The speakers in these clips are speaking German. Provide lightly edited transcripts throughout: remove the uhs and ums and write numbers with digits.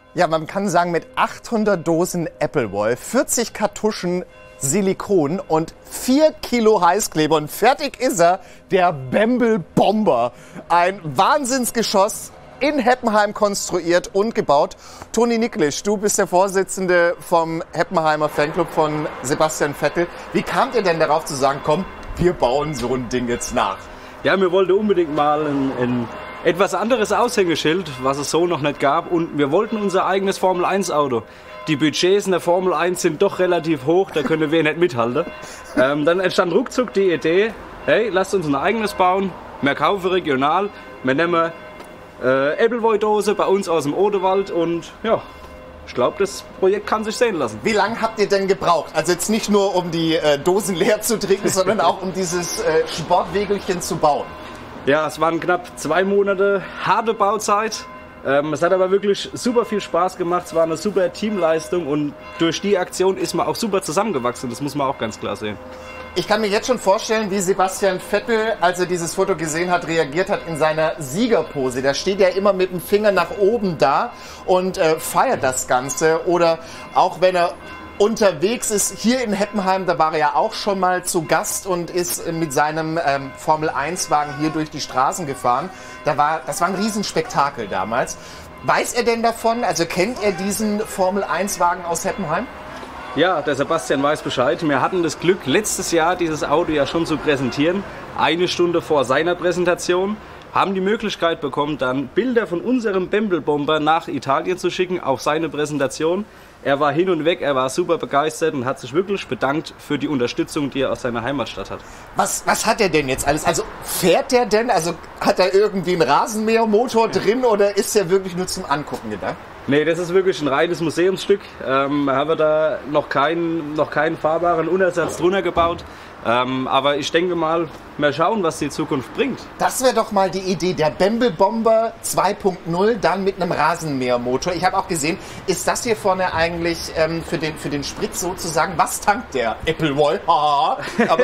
Ja, man kann sagen, mit 800 Dosen Appleboy, 40 Kartuschen Silikon und 4 Kilo Heißkleber und fertig ist er, der Bamble Bomber. Ein Wahnsinnsgeschoss, in Heppenheim konstruiert und gebaut. Toni Niklisch, du bist der Vorsitzende vom Heppenheimer Fanclub von Sebastian Vettel. Wie kamt ihr denn darauf zu sagen, komm, wir bauen so ein Ding jetzt nach? Ja, wir wollten unbedingt mal ein etwas anderes Aushängeschild, was es so noch nicht gab. Und wir wollten unser eigenes Formel-1-Auto. Die Budgets in der Formel 1 sind doch relativ hoch, da können wir nicht mithalten. Dann entstand ruckzuck die Idee, hey, lasst uns ein eigenes bauen. Wir kaufen regional, wir nehmen Appleboy-Dose bei uns aus dem Odewald und ja, ich glaube, das Projekt kann sich sehen lassen. Wie lange habt ihr denn gebraucht? Also jetzt nicht nur, um die Dosen leer zu trinken, sondern auch um dieses Sportwägelchen zu bauen. Ja, es waren knapp 2 Monate harte Bauzeit. Es hat aber wirklich super viel Spaß gemacht. Es war eine super Teamleistung und durch die Aktion ist man auch super zusammengewachsen. Das muss man auch ganz klar sehen. Ich kann mir jetzt schon vorstellen, wie Sebastian Vettel, als er dieses Foto gesehen hat, reagiert hat in seiner Siegerpose. Da steht er immer mit dem Finger nach oben da und feiert das Ganze. Oder auch wenn er unterwegs ist, hier in Heppenheim, da war er ja auch schon mal zu Gast und ist mit seinem Formel-1-Wagen hier durch die Straßen gefahren. Das war ein Riesenspektakel damals. Weiß er denn davon? Also kennt er diesen Formel-1-Wagen aus Heppenheim? Ja, der Sebastian weiß Bescheid. Wir hatten das Glück, letztes Jahr dieses Auto ja schon zu präsentieren. 1 Stunde vor seiner Präsentation. Haben die Möglichkeit bekommen, dann Bilder von unserem Bamble Bomber nach Italien zu schicken auf seine Präsentation. Er war hin und weg, er war super begeistert und hat sich wirklich bedankt für die Unterstützung, die er aus seiner Heimatstadt hat. Was hat er denn jetzt alles? Also fährt der denn? Also hat er irgendwie einen Rasenmähermotor drin oder ist er wirklich nur zum Angucken gedacht? Nee, das ist wirklich ein reines Museumsstück. Haben wir da noch keinen fahrbaren Untersatz drunter gebaut. Aber ich denke mal, mal schauen, was die Zukunft bringt. Das wäre doch mal die Idee, der Bamble Bomber 2.0, dann mit einem Rasenmähermotor. Ich habe auch gesehen, ist das hier vorne eigentlich für den Sprit sozusagen, was tankt der? Appleboy? Aber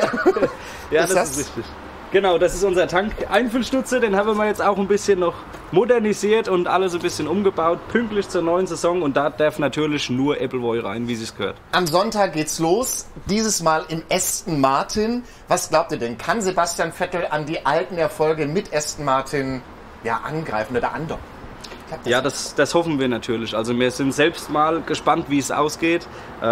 ja, das ist richtig. Genau, das ist unser Tank-Einfüllstutze, den haben wir jetzt auch ein bisschen noch modernisiert und alles ein bisschen umgebaut, pünktlich zur neuen Saison und da darf natürlich nur Appleboy rein, wie es gehört. Am Sonntag geht's los, dieses Mal in Aston Martin. Was glaubt ihr denn, kann Sebastian Vettel an die alten Erfolge mit Aston Martin angreifen oder andocken? Ja, das hoffen wir natürlich. Also wir sind selbst mal gespannt, wie es ausgeht.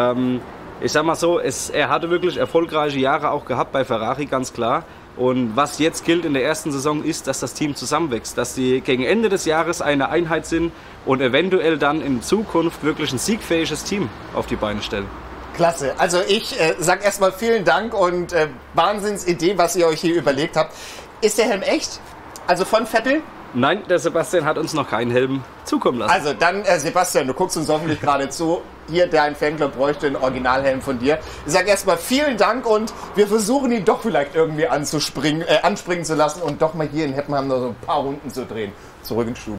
Ich sag mal so, er hatte wirklich erfolgreiche Jahre auch gehabt bei Ferrari, ganz klar. Und was jetzt gilt in der ersten Saison ist, dass das Team zusammenwächst, dass sie gegen Ende des Jahres eine Einheit sind und eventuell dann in Zukunft wirklich ein siegfähiges Team auf die Beine stellen. Klasse. Also ich sage erstmal vielen Dank und Wahnsinnsidee, was ihr euch hier überlegt habt. Ist der Helm echt? Also von Vettel? Nein, der Sebastian hat uns noch keinen Helm zukommen lassen. Also dann, Sebastian, du guckst uns hoffentlich gerade zu. Hier, dein Fanclub bräuchte einen Originalhelm von dir. Ich sage erstmal vielen Dank und wir versuchen ihn doch vielleicht irgendwie anspringen zu lassen und doch mal hier in Heppenheim noch so ein paar Runden zu drehen. Zurück ins Studio.